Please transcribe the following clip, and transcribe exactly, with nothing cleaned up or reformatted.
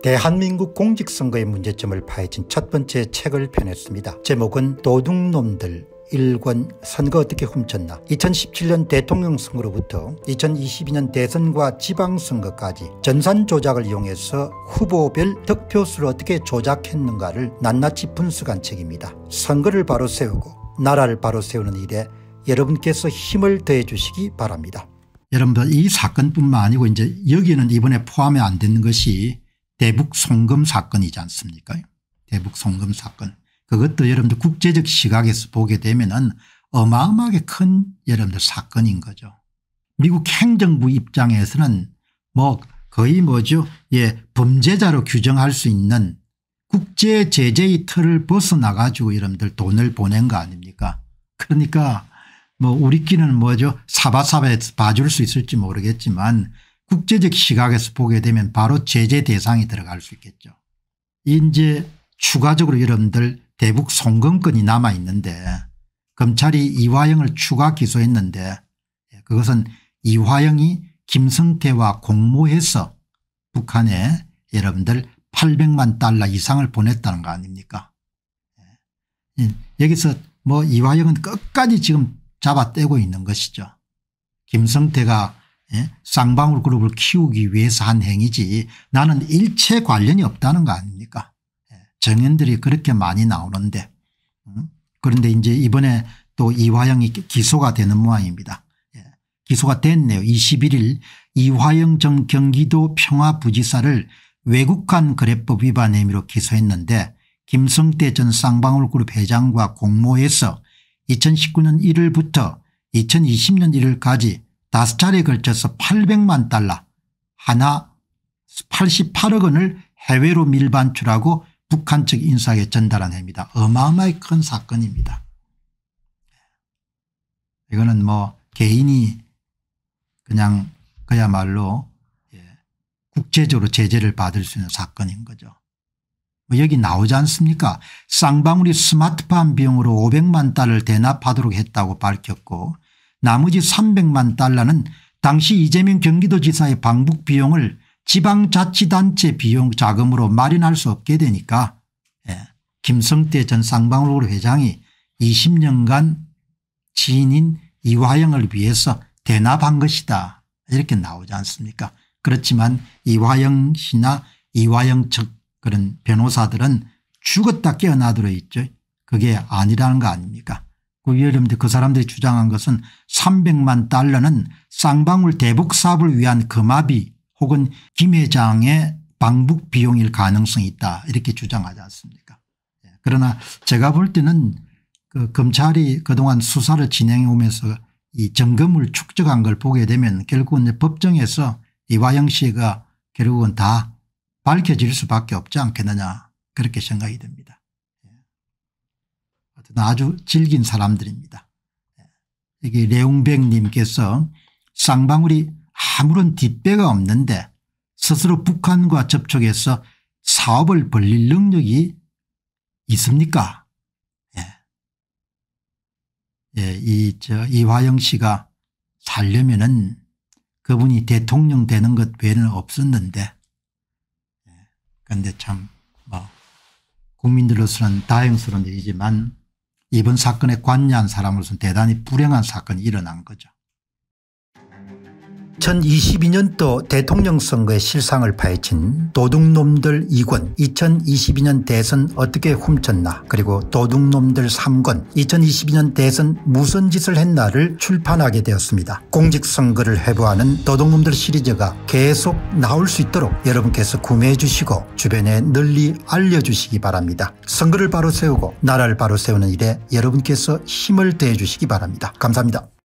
대한민국 공직선거의 문제점을 파헤친 첫 번째 책을 펴냈습니다. 제목은 도둑놈들 일 권 선거 어떻게 훔쳤나. 이천십칠 년 대통령 선거로부터 이천이십이 년 대선과 지방선거까지 전산 조작을 이용해서 후보별 득표수를 어떻게 조작했는가를 낱낱이 분석한 책입니다. 선거를 바로 세우고 나라를 바로 세우는 일에 여러분께서 힘을 더해 주시기 바랍니다. 여러분들 이 사건뿐만 아니고 이제 여기는 이번에 포함이 안 되는 것이 대북 송금 사건이지 않습니까? 대북 송금 사건. 그것도 여러분들 국제적 시각에서 보게 되면은 어마어마하게 큰 여러분들 사건인 거죠. 미국 행정부 입장에서는 뭐 거의 뭐죠. 예, 범죄자로 규정할 수 있는 국제 제재의 틀을 벗어나 가지고 여러분들 돈을 보낸 거 아닙니까? 그러니까 뭐 우리끼리는 뭐죠. 사바사바해서 봐줄 수 있을지 모르겠지만 국제적 시각에서 보게 되면 바로 제재 대상이 들어갈 수 있겠죠. 이제 추가적으로 여러분들 대북 송금건이 남아 있는데 검찰이 이화영을 추가 기소했는데 그것은 이화영이 김성태와 공모해서 북한에 여러분들 팔백만 달러 이상을 보냈다는 거 아닙니까? 여기서 뭐 이화영은 끝까지 지금 잡아떼고 있는 것이죠. 김성태가 쌍방울 그룹을 키우기 위해서 한 행위지 나는 일체 관련이 없다는 거 아닙니까? 정연들이 그렇게 많이 나오는데 그런데 이제 이번에 또 이화영이 기소가 되는 모양입니다. 기소가 됐네요. 이십일 일 이화영 전 경기도 평화부지사를 외국간 거래법 위반 혐의로 기소했는데 김성태 전 쌍방울 그룹 회장과 공모해서 이천십구 년 일 월부터 이천이십 년 일 월까지 다섯 차례에 걸쳐서 팔백만 달러 하나 팔십팔억 원을 해외로 밀반출하고 북한 측 인사에게 전달한 혐의다. 어마어마하게 큰 사건입니다. 이거는 뭐 개인이 그냥 그야말로 국제적으로 제재를 받을 수 있는 사건인 거죠. 뭐 여기 나오지 않습니까? 쌍방울이 스마트폰 비용으로 오백만 달러를 대납하도록 했다고 밝혔고 나머지 삼백만 달러는 당시 이재명 경기도지사의 방북 비용을 지방자치단체 비용 자금으로 마련할 수 없게 되니까 예. 김성태 전 쌍방울 회장이 이십 년간 지인인 이화영을 위해서 대납한 것이다. 이렇게 나오지 않습니까? 그렇지만 이화영 씨나 이화영 측 그런 변호사들은 죽었다 깨어나도록 있죠. 그게 아니라는 거 아닙니까? 그 여러분들 그 사람들이 주장한 것은 삼백만 달러는 쌍방울 대북 사업을 위한 금화비 혹은 김 회장의 방북 비용일 가능성이 있다 이렇게 주장하지 않습니까? 그러나 제가 볼 때는 그 검찰이 그동안 수사를 진행해 오면서 이 점검을 축적한 걸 보게 되면 결국은 법정에서 이화영 씨가 결국은 다 밝혀질 수밖에 없지 않겠느냐 그렇게 생각이 듭니다. 아주 질긴 사람들입니다. 이게 레옹백 님께서 쌍방울이 아무런 뒷배가 없는데 스스로 북한과 접촉해서 사업을 벌릴 능력이 있습니까? 예. 예, 이, 저, 이화영 씨가 살려면은 그분이 대통령 되는 것 외에는 없었는데, 그런데 예. 참, 뭐, 국민들로서는 다행스러운 일이지만 이번 사건에 관여한 사람으로서는 대단히 불행한 사건이 일어난 거죠. 이천이십이 년도 대통령 선거의 실상을 파헤친 도둑놈들 이 권 이천이십이 년 대선 어떻게 훔쳤나 그리고 도둑놈들 삼 권 이천이십이 년 대선 무슨 짓을 했나를 출판하게 되었습니다. 공직선거를 회부하는 도둑놈들 시리즈가 계속 나올 수 있도록 여러분께서 구매해 주시고 주변에 널리 알려주시기 바랍니다. 선거를 바로 세우고 나라를 바로 세우는 일에 여러분께서 힘을 더해 주시기 바랍니다. 감사합니다.